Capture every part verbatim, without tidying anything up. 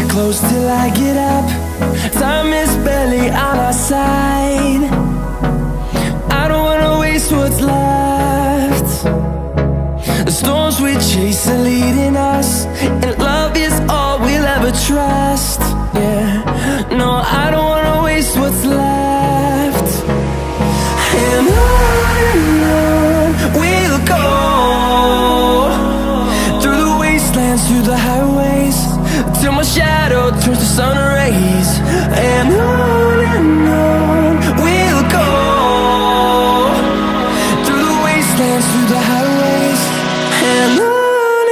close till I get up. Time is barely on our side. I don't wanna waste what's left. The storms we chase are leading us, and love is all we'll ever trust. Yeah, no, I don't wanna waste what's left. And on and on we'll go, through the wastelands, through the highways, till my shadow turns to sun rays. And on and on we'll go, through the wastelands, through the highways, and on.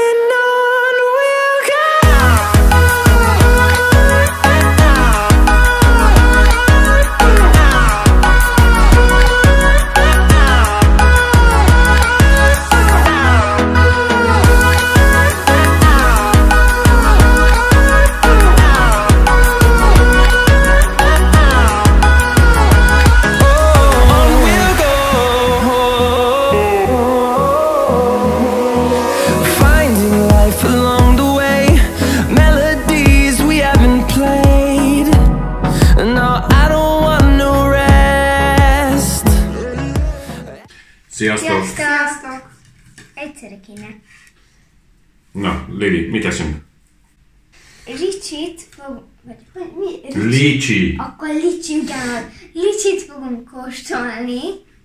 Sziasztok! Sziasztok! Egyszerre kéne. Na, Lili, mit eszünk? Licsit fog... Vagy, hogy mi? Licsi! Akkor licsi, ugyanaz. Licsit fogunk kóstolni.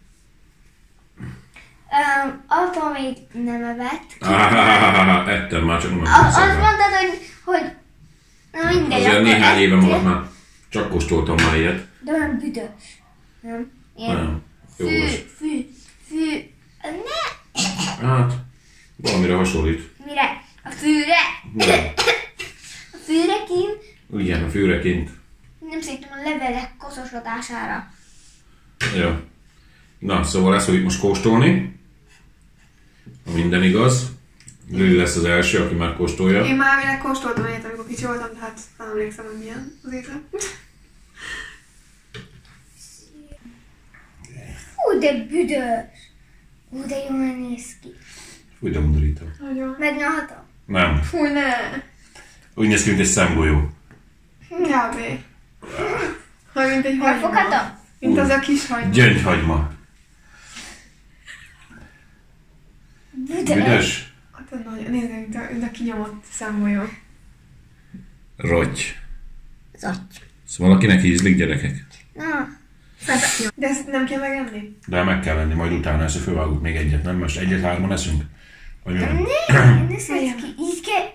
Um, apa még nem evett. Ah, ettem már, csak nem a, azt mondtad, hogy... hogy na mindegy. Azért néhány éve volt már. Csak kóstoltam már ilyet. De olyan büdös. Nem? Ilyen Nem. Jó fű, lesz. fű, fű... Ne! Hát, valamire hasonlít. Mire? A fűre? Nem. A fűre kint? Igen, a fűre kint. Nem szerintem a levelek koszosodására. Jó. Na, szóval ezt fogjuk most kóstolni. Ha minden igaz. Lili lesz az első, aki már kóstolja. Én már minek kóstoltam egyet, amikor kicsi voltam, tehát nem emlékszem, hogy milyen az íze. Hú, de büdös! Hú, de jól néz ki. Fúj, de undorítom. Nagyon. Megnyalhatom? Nem. Fúj, ne! Úgy néz ki, mint egy szemgolyó. Kb. Ha, mint egy hagyma. Megfoghatom? Mint az a kis hagyma. Gyöngyhagyma. Büdös. Büdös? Hát az nagyon, nézd, mint a, mint a kinyomott szemgolyó. Rotty. Zaty. Szóval akinek ízlik, gyerekek. Na. De ezt nem kell megenni? De meg kell lenni, majd utána ezt fölvágunk még egyet, nem? Most egyet-hárman eszünk? Vagy olyan? Ne, ne szedj ki, így kell.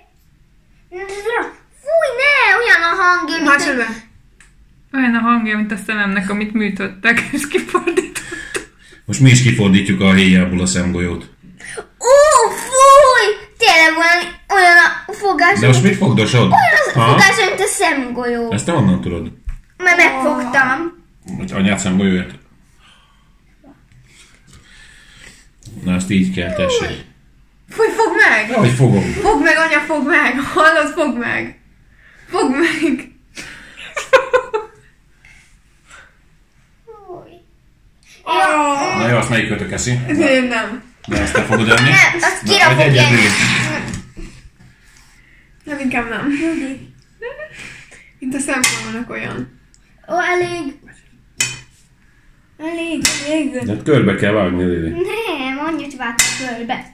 Fúj, ne, olyan a hangja, mint Más a... ebben? Olyan a hangja, mint a szememnek, amit műtöttek, és kifordítottak. Most mi is kifordítjuk a héjából a szemgolyót. Ó, fúj! Tényleg olyan, olyan a fogás. De most mit fogdosod? Olyan az a Ha? fogás, mint a szemgolyó. Ezt te honnan tudod? Mert megfogtam. Hogy anyád szemgolyóját? Na, ezt így kell, tessék. Fúj, fogd meg! Hogy fogom? Fogd meg, anya, fogd meg! Hallod, fogd meg! Fogd meg! Fúj. Oh. Na jó, azt melyik kötök eszi? Én nem. De ezt te fogod enni? Nem, azt Na, kira egy fogja. egyet, Lili. Nem, inkább nem. Mint a szemgolyónak olyan. Ó, elég. Elég, elég. De hát körbe kell vágni, Lili. Nem, annyit vágtam körbe.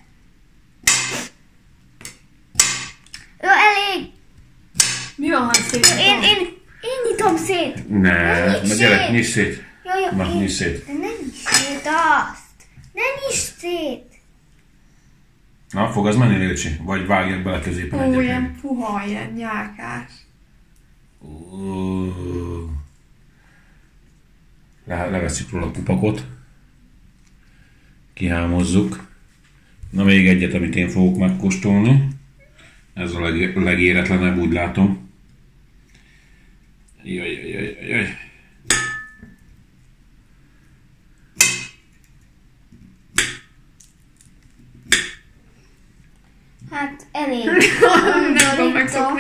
Ó, elég. Mi van, ha szépen? Én, én, én nyitom szét. Ne, Nyisd na gyere, szét. nyisd szét. Jó, jó, Na, én. nyisd szét. De ne nyisd szét azt. Ne nyisd szét. Na, fog az menni, Lilcsi? Vagy vágjak bele középen Ó, egyet? ilyen puha, ilyen nyálkás. Ó. Le, leveszünk róla a pupakot. Kihámozzuk. Na, még egyet, amit én fogok megkóstolni. Ez a leg, legéretlenebb, úgy látom. Jaj, jaj, jaj, jaj. Hát elég. Nem tudom megszokni.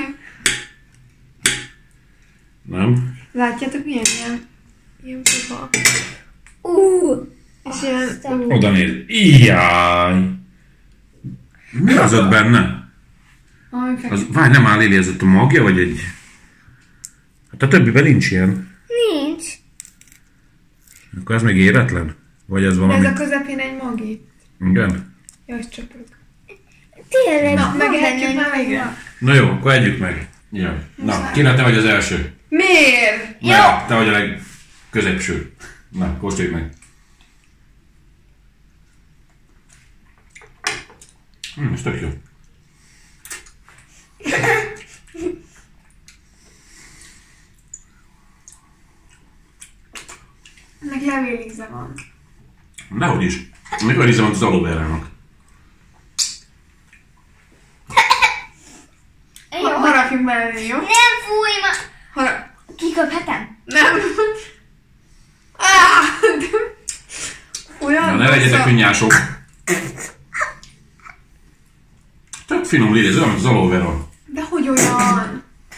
Nem? Látjátok, milyen ilyen? Ilyen puha. Uh, És ilyen... ú. Oda néz. Ijjáj! Mi az ott benne? Valami fekete. Az, várj, nem áll, Lili, ez ott a magja, vagy egy... Hát a többiben nincs ilyen. Nincs. Akkor ez még éretlen? Vagy ez valami? Ez a közepén egy magi. Igen? Jaj, csöpök. Tényleg. Na, van megehetjük benne már egy végre? mag. Na jó, akkor együk meg. Ja. Na, Kina, te vagy az első. Miért? Mert te vagy a legközépső. Na, kóstoljuk meg. Hm, ez tök jó. Meg levélíze van. Dehogy is. Még olyan íze van az aloe-verának. Jó. Ha- Harapjunk bele, jó? Nem fúj ma. Harap... Kiköphetem? Nem. Ah, de... Olyan Na, ne legyetek könnyások. Tök finom Lili, ez olyan, mint az aloe vera. De hogy olyan?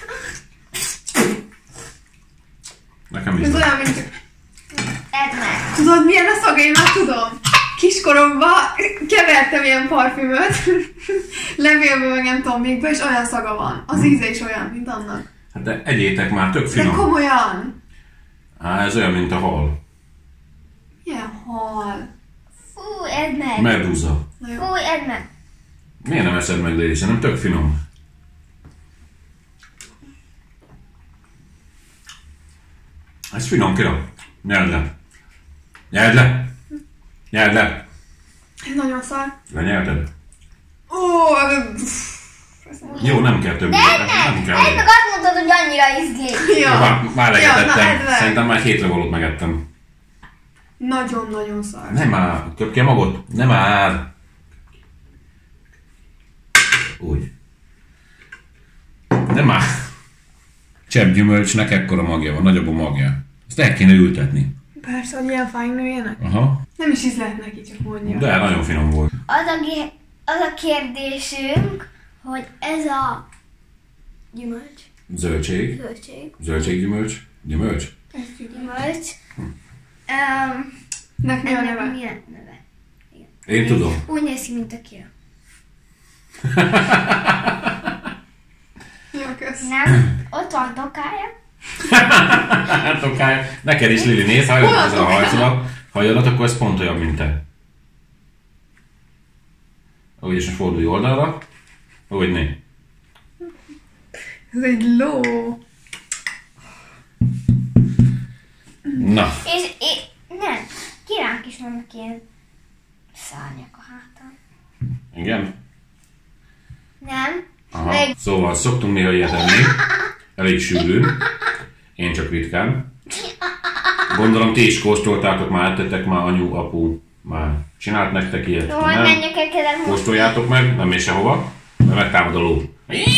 Nekem Ez is. olyan, mint... Edd meg. Tudod, milyen a szaga? Én már tudom. Kiskoromban kevertem ilyen parfümöt, levélből, meg nem tudom mikből, és olyan szaga van. Az íze is olyan, mint annak. Hát de egyétek már, tök De finom. komolyan. Á, ez olyan, mint a hal. Milyen hal. Fúj, edd meg. Medúza. Na jó. Fúj, edd meg. Miért nem eszed meg, Lili? Szerintem tök finom. Ez finom, Kira. Nyeld le. Nyeld le. Nyeld le. Ez nagyon szar. Lenyelted? Ó, pff, Jó, nem kell többé. De edd Nem meg. kell. Edd meg, azt mondtad, hogy annyira izgé. ja. Már, már Ja, na, edd legetettem. meg. Szerintem már hétre valót megettem. Nagyon-nagyon szar. Nem már. Köp ki a magot. Nem már. Úgy. Nem már. Cseppgyümölcsnek ekkora magja van, nagyobb a magja. Ezt el kéne ültetni. Persze, hogy ilyen fáink nőjenek. Aha. Nem is ízlet neki, csak mondja. De nagyon finom volt. Az a, gé- az a kérdésünk, hogy ez a gyümölcs, Zöldség. zöldség, Zöldséggyümölcs. Gyümölcs. gyümölcs, um, Nek mi a ennek neve? mi a neve? Én tudom. Úgy néz ki, mint a Kira. Jó, kösz. Nem? Ott van tokája. Hát oké. Neked is, Lili, nézd, ha jön ez a hajszolat. Ha jönnet, akkor ez pont olyan, mint te. Úgy is most fordulj oldalra. Úgy né. Ez egy ló. Na. És, és nem, Kiránk is vannak ilyen szárnyak a hátán. Igen? Nem? Aha. Meg- Szóval szoktunk néha ilyet enni. Elég sűrűn. Én csak ritkán. Gondolom ti is kóstoltátok már, ettetek már, anyu, apu már csinált nektek ilyet. Jó, hogy Nem? menjek el, kellem most. Kóstoljátok meg, nem mész sehova, mert megtámad a ló.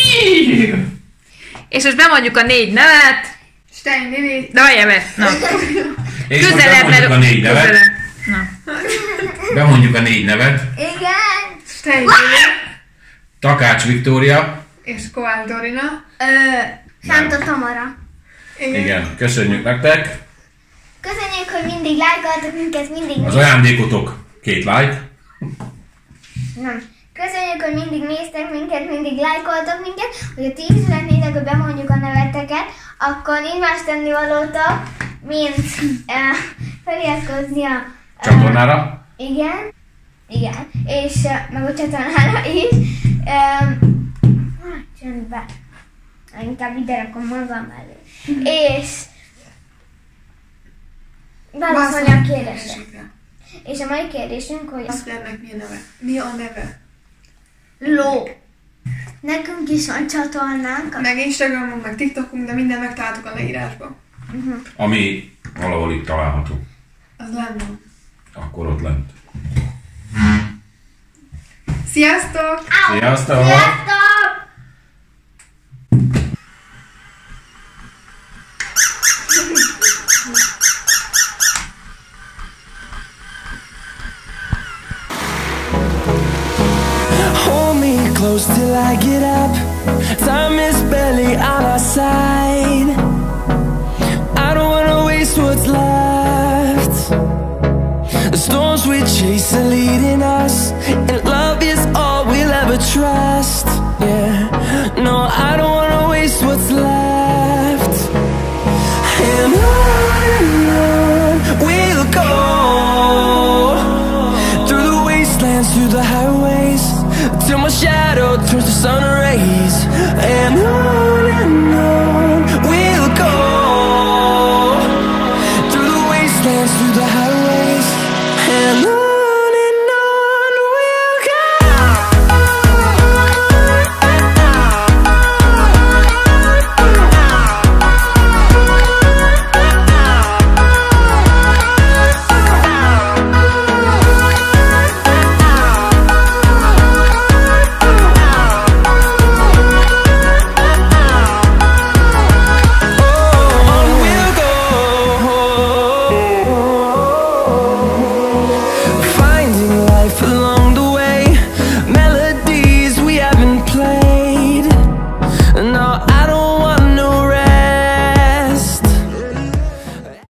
És most bemondjuk a négy nevet. Stein, Lili. De várjál be. Na. És most Közelebb, bemondjuk a négy nevet. közelebb. Na. Bemondjuk a négy nevet. Igen. Stein, Lili. Takács Viktória. És Kovács Dorina. Ö, Sánta Tamara. Igen. Igen, köszönjük nektek. Köszönjük, hogy mindig lájkoltok minket, mindig Az ajándékotok két like. Nem. Köszönjük, hogy mindig néztek minket, mindig lájkoltok minket. Hogyha ti is szeretnétek, hogy bemondjuk a neveteket, akkor nincs más tennivalótok, mint uh, feliratkozni a... Uh, Csatornára. igen. Igen. És uh, meg a csatornára is. Um, hát, csöndbe. Inkább ide rakom magam elő. És... válaszolni a kérdésre. És a mai kérdésünk, hogy... Azt ennek mi a neve? Mi a neve? Ló. Nekünk is van csatornánk. Meg Instagramon, meg TikTokunk, de minden megtaláltuk a leírásban. Ami valahol itt található. Az lenne. Akkor ott lent. Sziasztok! Sziasztok! Sziasztok! Hold me close till I get up. Time is barely on our side. I don't wanna waste what's left. The storms we chase are leading us, and love is all we'll ever trust. Yeah.